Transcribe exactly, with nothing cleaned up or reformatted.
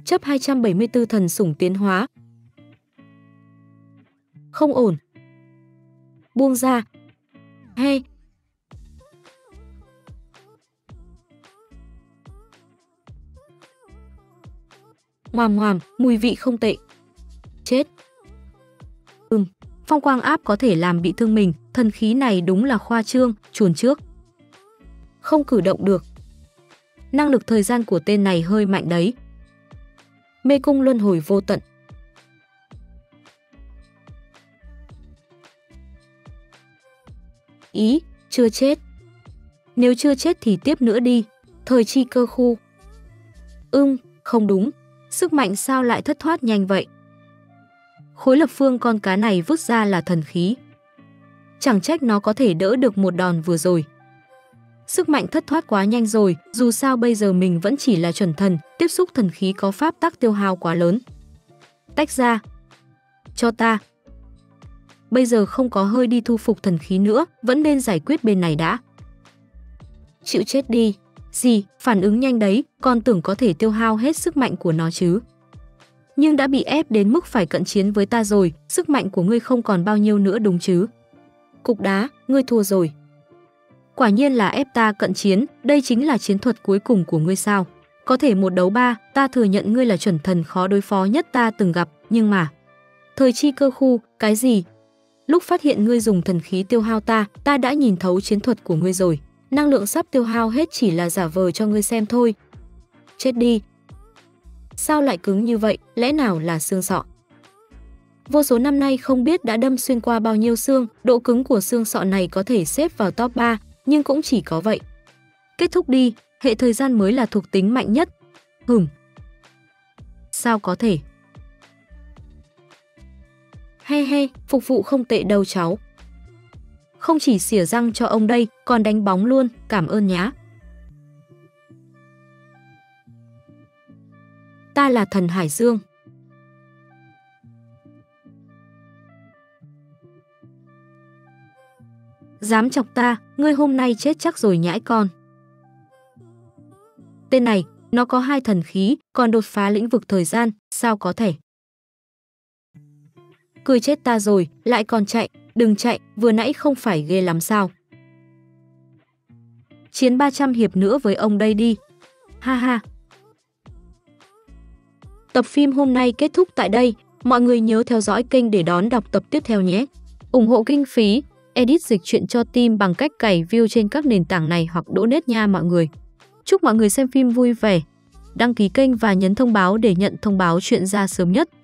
Chấp hai trăm bảy mươi tư thần sủng tiến hóa. Không ổn. Buông ra. He. Ngoàm ngoàm, mùi vị không tệ. Chết. Ừm, phong quang áp có thể làm bị thương mình, thần khí này đúng là khoa trương, chuồn trước. Không cử động được. Năng lực thời gian của tên này hơi mạnh đấy. Mê cung luân hồi vô tận. Ý, chưa chết. Nếu chưa chết thì tiếp nữa đi. Thời chi cơ khu. Ưng, không đúng. Sức mạnh sao lại thất thoát nhanh vậy? Khối lập phương con cá này vứt ra là thần khí. Chẳng trách nó có thể đỡ được một đòn vừa rồi. Sức mạnh thất thoát quá nhanh rồi, dù sao bây giờ mình vẫn chỉ là chuẩn thần, tiếp xúc thần khí có pháp tắc tiêu hao quá lớn. Tách ra. Cho ta. Bây giờ không có hơi đi thu phục thần khí nữa, vẫn nên giải quyết bên này đã. Chịu chết đi. Gì, phản ứng nhanh đấy, con tưởng có thể tiêu hao hết sức mạnh của nó chứ. Nhưng đã bị ép đến mức phải cận chiến với ta rồi, sức mạnh của ngươi không còn bao nhiêu nữa đúng chứ. Cục đá, ngươi thua rồi. Quả nhiên là ép ta cận chiến, đây chính là chiến thuật cuối cùng của ngươi sao. Có thể một đấu ba, ta thừa nhận ngươi là chuẩn thần khó đối phó nhất ta từng gặp, nhưng mà... Thời chi cơ khu, cái gì? Lúc phát hiện ngươi dùng thần khí tiêu hao ta, ta đã nhìn thấu chiến thuật của ngươi rồi. Năng lượng sắp tiêu hao hết chỉ là giả vờ cho ngươi xem thôi. Chết đi. Sao lại cứng như vậy, lẽ nào là xương sọ? Vô số năm nay không biết đã đâm xuyên qua bao nhiêu xương, độ cứng của xương sọ này có thể xếp vào top ba, nhưng cũng chỉ có vậy. Kết thúc đi, hệ thời gian mới là thuộc tính mạnh nhất. Hửm. Sao có thể? He he, phục vụ không tệ đâu cháu. Không chỉ xỉa răng cho ông đây, còn đánh bóng luôn, cảm ơn nhá. Ta là thần Hải Dương. Dám chọc ta, ngươi hôm nay chết chắc rồi nhãi con. Tên này, nó có hai thần khí, còn đột phá lĩnh vực thời gian, sao có thể? Cười chết ta rồi, lại còn chạy, đừng chạy, vừa nãy không phải ghê lắm sao? Chiến ba trăm hiệp nữa với ông đây đi. Ha ha. Tập phim hôm nay kết thúc tại đây, mọi người nhớ theo dõi kênh để đón đọc tập tiếp theo nhé. Ủng hộ kinh phí, edit dịch truyện cho team bằng cách cày view trên các nền tảng này hoặc donate nha mọi người. Chúc mọi người xem phim vui vẻ. Đăng ký kênh và nhấn thông báo để nhận thông báo chuyện ra sớm nhất.